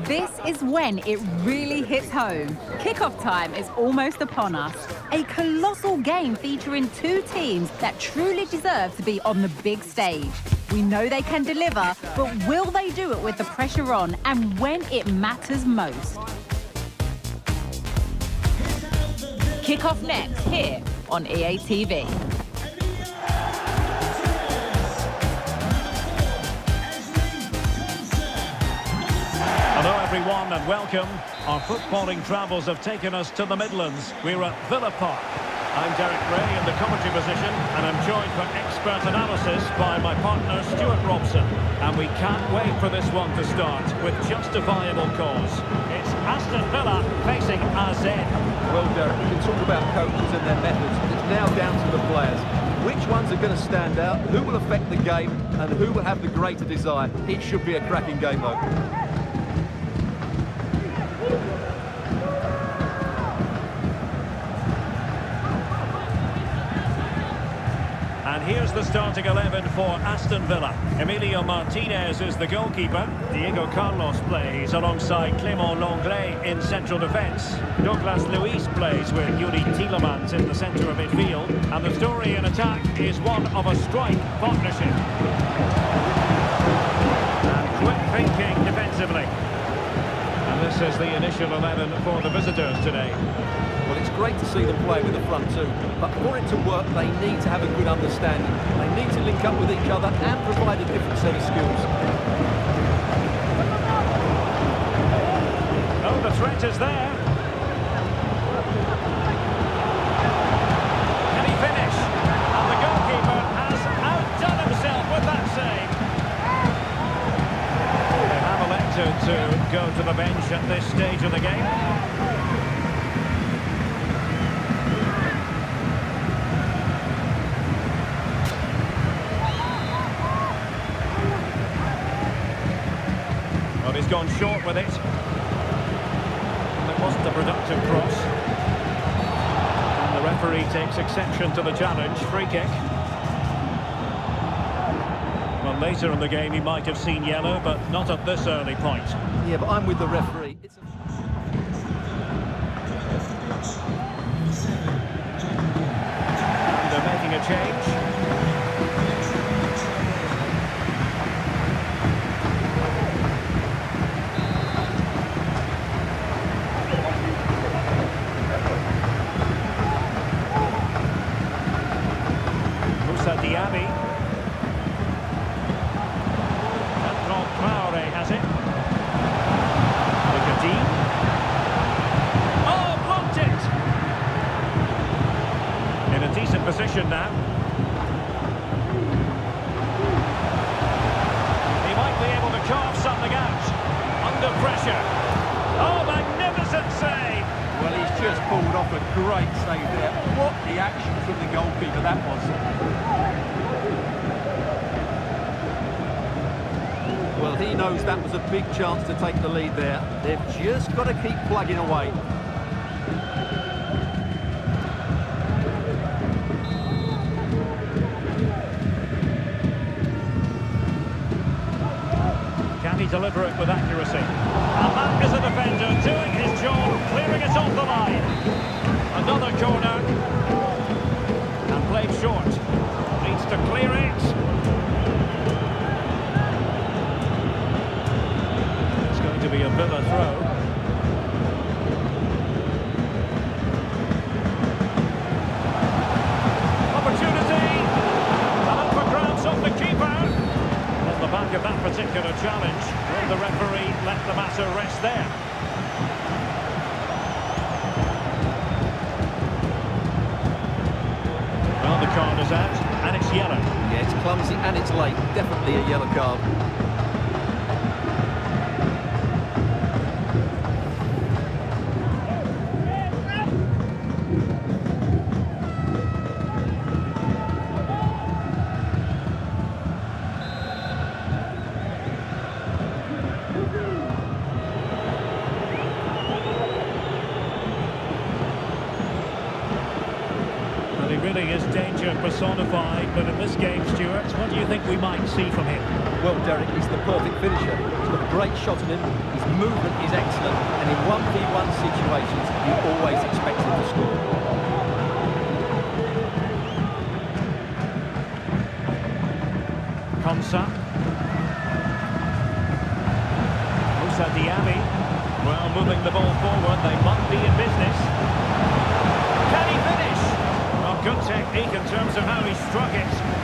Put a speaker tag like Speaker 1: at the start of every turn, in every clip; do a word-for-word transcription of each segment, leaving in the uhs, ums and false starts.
Speaker 1: This is when it really hits home. Kick-off time is almost upon us. A colossal game featuring two teams that truly deserve to be on the big stage. We know they can deliver, but will they do it with the pressure on and when it matters most? Kick-off next here on E A T V.
Speaker 2: Hello everyone and welcome. Our footballing travels have taken us to the Midlands. We're at Villa Park. I'm Derek Ray in the commentary position and I'm joined for expert analysis by my partner Stuart Robson. And we can't wait for this one to start with justifiable cause. It's Aston Villa facing A Z.
Speaker 3: Well, Derek, we can talk about coaches and their methods, but it's now down to the players. Which ones are going to stand out, who will affect the game and who will have the greater desire? It should be a cracking game though.
Speaker 2: And here's the starting eleven for Aston Villa. Emilio Martinez is the goalkeeper. Diego Carlos plays alongside Clément Lenglet in central defence. Douglas Luiz plays with Youri Tielemans in the centre of midfield. And the story in attack is one of a strike partnership. And quick thinking defensively. And this is the initial eleven for the visitors today.
Speaker 3: Well, it's great to see them play with the front two, but for it to work, they need to have a good understanding. They need to link up with each other and provide a different set of skills.
Speaker 2: Oh, the threat is there. Can he finish? And the goalkeeper has outdone himself with that save. They have elected to go to the bench at this stage of the game. He's gone short with it. And it wasn't a productive cross. And the referee takes exception to the challenge. Free kick. Well, later in the game he might have seen yellow, but not at this early point.
Speaker 3: Yeah, but I'm with the referee. It's a...
Speaker 2: And they're making a change. Diaby. Anton Traore has it. Lucadine. Oh, blocked it! In a decent position now. He might be able to carve something out. Under pressure. Oh, magnificent save!
Speaker 3: Well, he's just pulled off a great save there. What the action from the goalkeeper that was. Well, he knows that was a big chance to take the lead there. They've just got to keep plugging away.
Speaker 2: Can he deliver it with accuracy? And that is a defender doing his job, clearing it off the line. Another corner. And played short. Needs to clear it. To be a Villa throw. Opportunity! And up for grabs off the keeper. On the back of that particular challenge, will the referee let the matter rest there? Well, the card is out, and it's yellow.
Speaker 3: Yeah, it's clumsy and it's late. Definitely a yellow card.
Speaker 2: really is danger personified, but in this game, Stuart, what do you think we might see from him?
Speaker 3: Well, Derek, he's the perfect finisher. He's got a great shot in him, his movement is excellent, and in one v one situations, you always expect him to score.
Speaker 2: Konsa. Moussa Diaby. Well, moving the ball forward, they might be in business. Can he finish? Well, good technique in terms of how he struck it.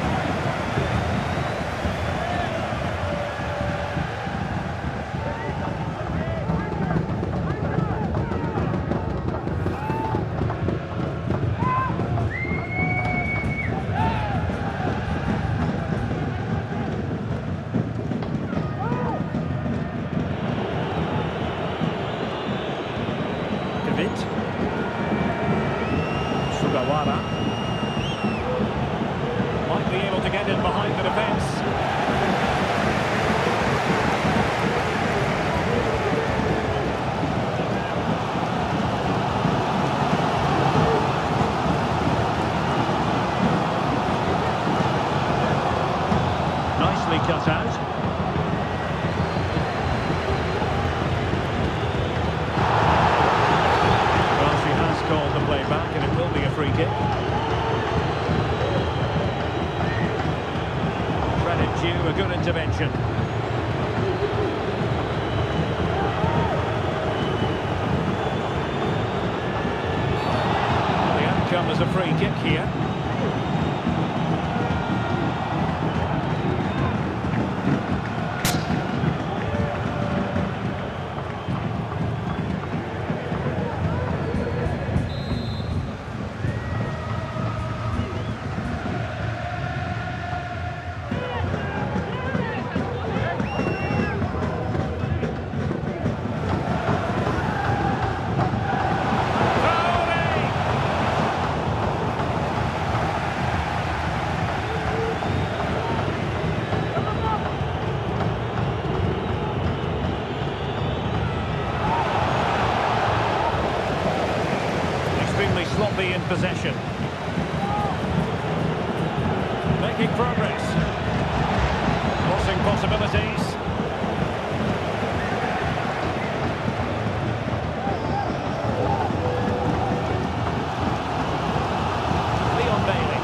Speaker 2: Sugawara might be able to get in behind the defence. Nicely cut out. Called the play back, and it will be a free kick. Credit due, a good intervention. The outcome is a free kick here. Sloppy in possession. Making progress. Crossing possibilities. Leon Bailey.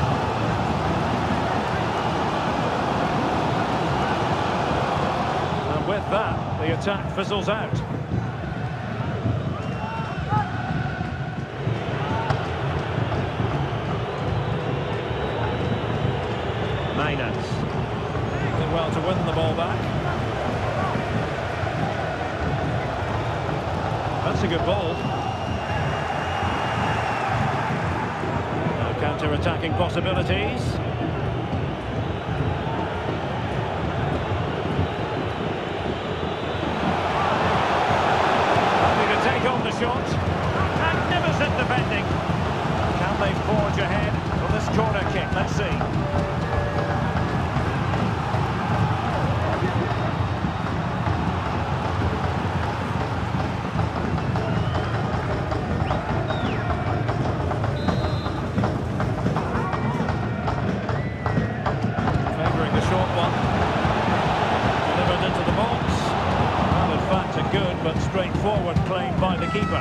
Speaker 2: And with that, the attack fizzles out. Did well to win the ball back. That's a good ball. Now counter-attacking possibilities. Happy to take on the shot. Magnificent defending. Can they forge ahead for this corner kick? Let's see. But straightforward play by the keeper.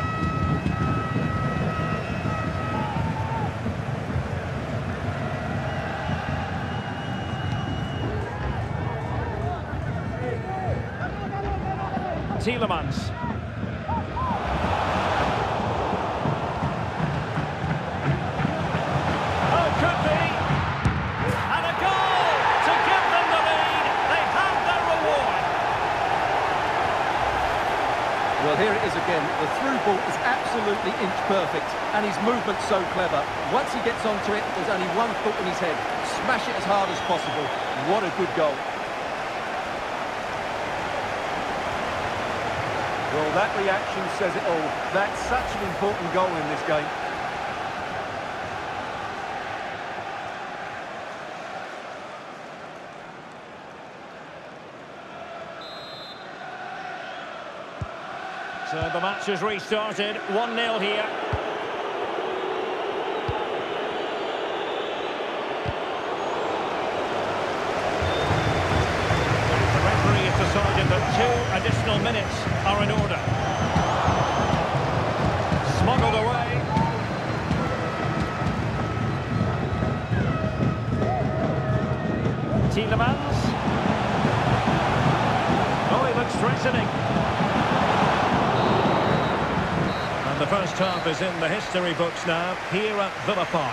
Speaker 2: Tielemans. Oh, could be. And a goal to give them the lead. They have their reward.
Speaker 3: Well, here it is again. The through ball is absolutely inch perfect, and his movement's so clever. Once he gets onto it, there's only one thought in his head. Smash it as hard as possible. What a good goal. Well, that reaction says it all. That's such an important goal in this game.
Speaker 2: So the match has restarted, one nil here. indicated that two additional minutes are in order. Smuggled away. Tielemans. Oh, he looks threatening. And the first half is in the history books now, here at Villa Park.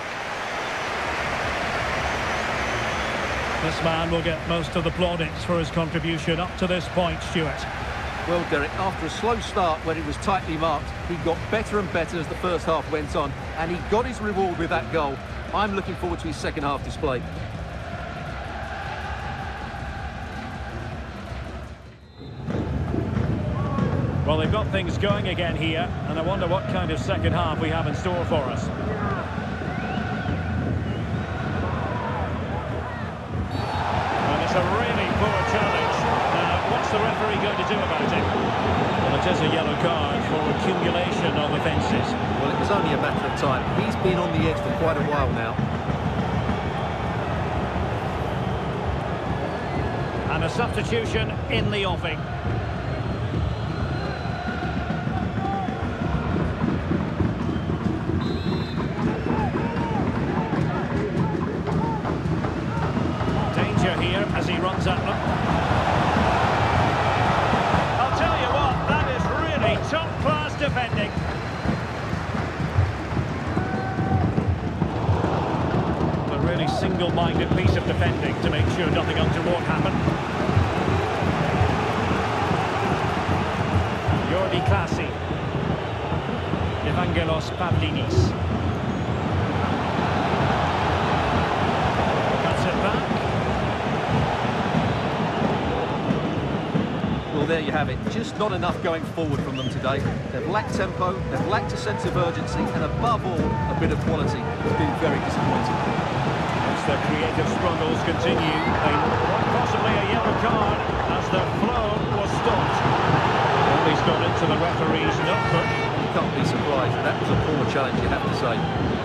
Speaker 2: This man will get most of the plaudits for his contribution up to this point, Stuart.
Speaker 3: Well, Derek, after a slow start when it was tightly marked, he got better and better as the first half went on, and he got his reward with that goal. I'm looking forward to his second half display.
Speaker 2: Well, they've got things going again here, and I wonder what kind of second half we have in store for us. A really poor challenge. Now, what's the referee going to do about it? Well, it is a yellow card for accumulation of offences.
Speaker 3: Well, it was only a matter of time. He's been on the edge for quite a while now.
Speaker 2: And a substitution in the offing. Here as he runs at them. I'll tell you what, that is really top-class defending. A really single-minded piece of defending to make sure nothing untoward happened. Jordi Clasie. Evangelos Pavlidis. Cuts it back.
Speaker 3: Well, there you have it. Just not enough going forward from them today. They've lacked tempo, they've lacked a sense of urgency, and above all, a bit of quality. It's been very disappointing.
Speaker 2: As their creative struggles continue, they want possibly a yellow card as their flow was stopped. Well, he's gone into the referee's notebook.
Speaker 3: You can't be surprised. That was a poor challenge, you have to say.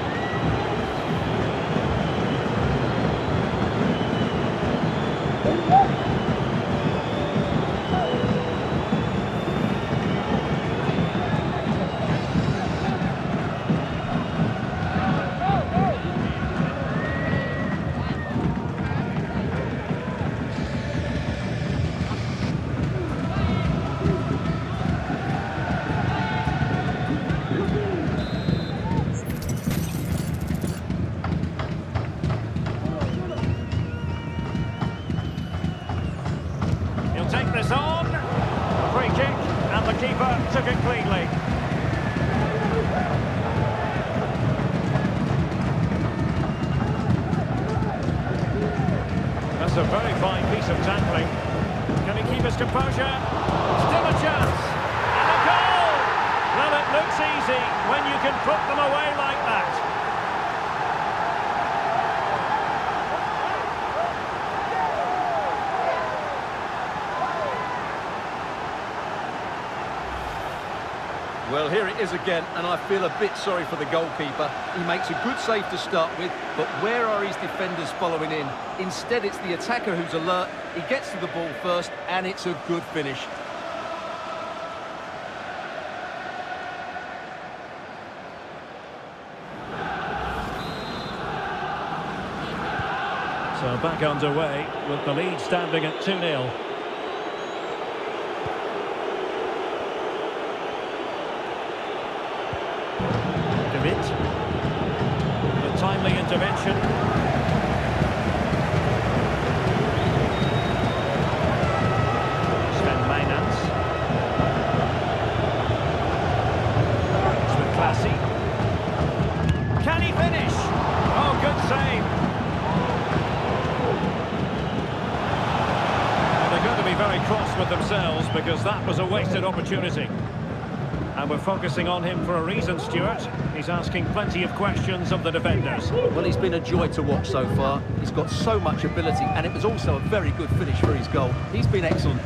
Speaker 2: Take this on. A free kick, and the keeper took it cleanly. That's a very fine piece of tackling. Can he keep his composure? Still a chance. And a goal! Well, it looks easy when you can put them away like that.
Speaker 3: Well, here it is again, and I feel a bit sorry for the goalkeeper. He makes a good save to start with, but where are his defenders following in? Instead, it's the attacker who's alert. He gets to the ball first, and it's a good finish.
Speaker 2: So back underway with the lead standing at two nil. A timely intervention. Sven Meijnans. It's with Clasie. Can he finish? Oh, good save. Well, they're going to be very cross with themselves because that was a wasted opportunity. And we're focusing on him for a reason, Stuart. He's asking plenty of questions of the defenders.
Speaker 3: Well, he's been a joy to watch so far. He's got so much ability, and it was also a very good finish for his goal. He's been excellent.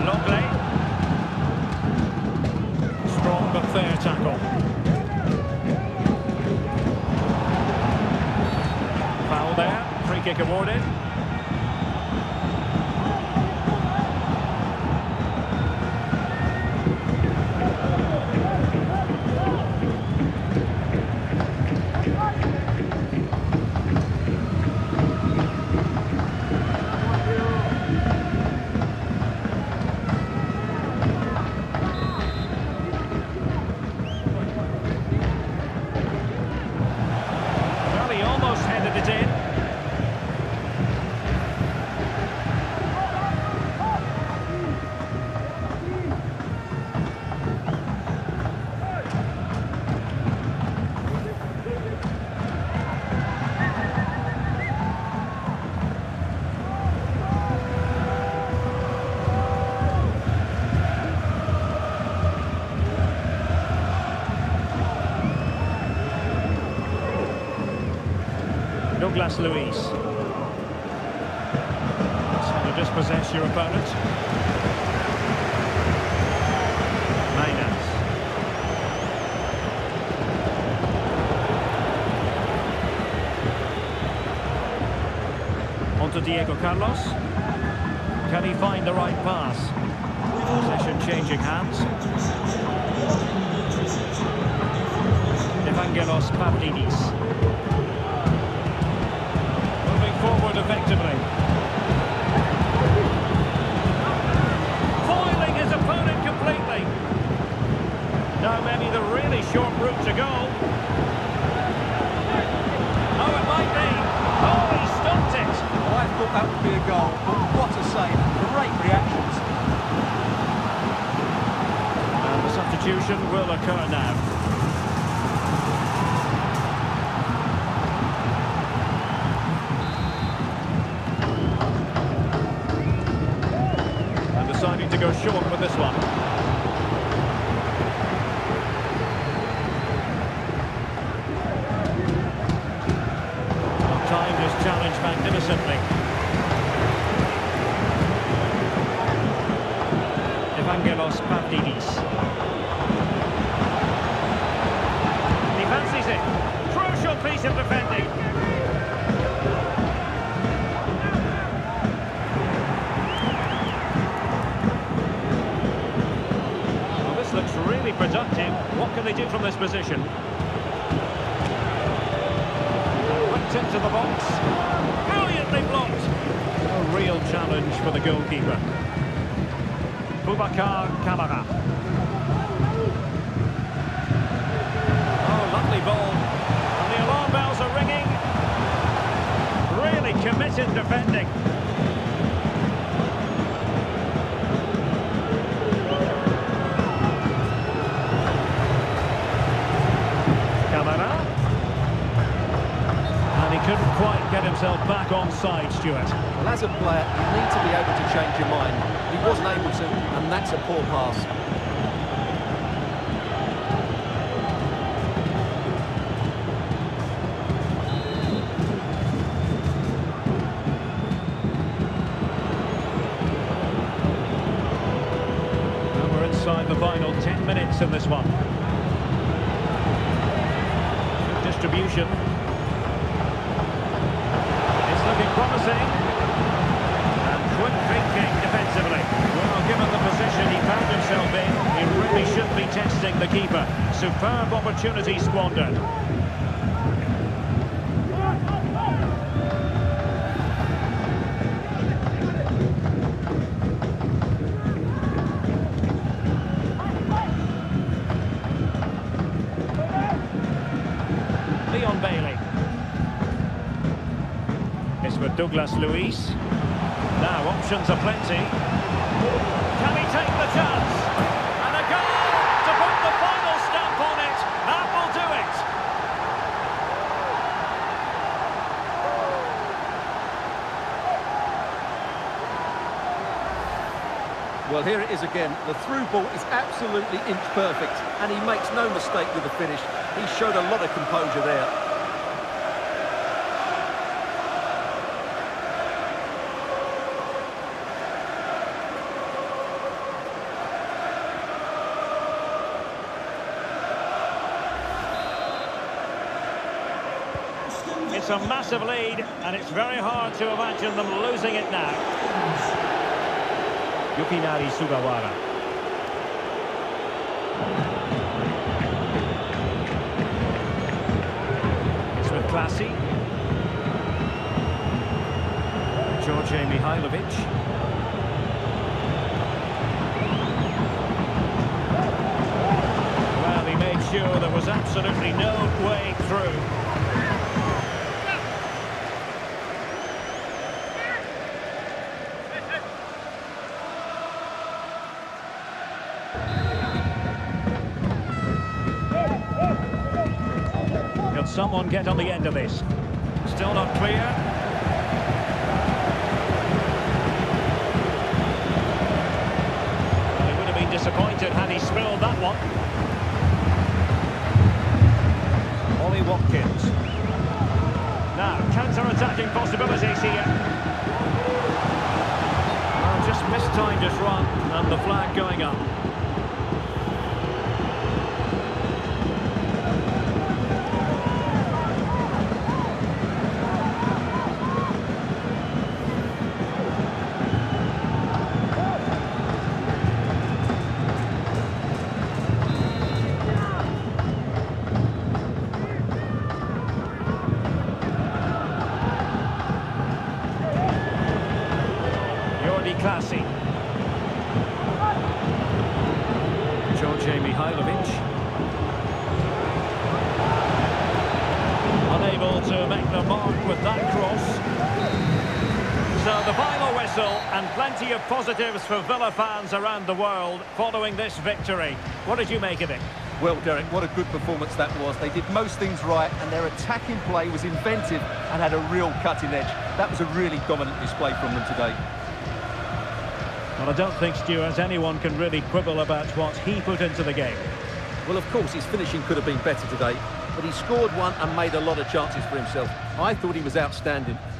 Speaker 2: Oakley. Strong but fair tackle. Foul there. Free kick awarded. Douglas Luiz. So to dispossess your opponent. Maynard. On to Diego Carlos. Can he find the right pass? Possession changing hands. Evangelos Pavlidis. Forward effectively. Foiling his opponent completely. Now maybe the really short route to go. Oh, it might be. Oh, he stopped it.
Speaker 3: Well, I thought that would be a goal, but what a save. Great reactions.
Speaker 2: And the substitution will occur now. Deciding to go short with this one. Timed his challenge magnificently. Evangelos Pavlidis. He fancies it. Crucial piece of defending. Looks really productive. What can they do from this position? Whipped into the box. Brilliantly blocked. A real challenge for the goalkeeper. Boubacar Kamara. Oh, lovely ball. And the alarm bells are ringing. Really committed defending. Couldn't quite get himself back on side, Stuart.
Speaker 3: Well, as a player, you need to be able to change your mind. He wasn't able to, and that's a poor pass.
Speaker 2: And we're inside the final ten minutes in this one. Good distribution. Looking promising, and quick thinking defensively. Well, given the position he found himself in, he really should be testing the keeper. Superb opportunity squandered. Leon Bailey. For Douglas Luiz. Now options are plenty. Can he take the chance? And a goal to put the final stamp on it. That will do it.
Speaker 3: Well, here it is again. The through ball is absolutely inch perfect, and he makes no mistake with the finish. He showed a lot of composure there.
Speaker 2: It's a massive lead, and it's very hard to imagine them losing it now. Yukinari Sugawara. It's with Classy. George Mihailovic. Well, he made sure there was absolutely no way through. Can someone get on the end of this? Still not clear. Well, he would have been disappointed had he spilled that one. Ollie Watkins. Now, counter-attacking possibilities here. Well, just mistimed his run, and the flag going up. Classy. George Mihailovic. Unable to make the mark with that cross. So the final whistle, and plenty of positives for Villa fans around the world following this victory. What did you make of it?
Speaker 3: Well, Derek, what a good performance that was. They did most things right, and their attacking play was inventive and had a real cutting edge. That was a really dominant display from them today.
Speaker 2: Well, I don't think, Stuart, anyone can really quibble about what he put into the game.
Speaker 3: Well, of course, his finishing could have been better today, but he scored one and made a lot of chances for himself. I thought he was outstanding.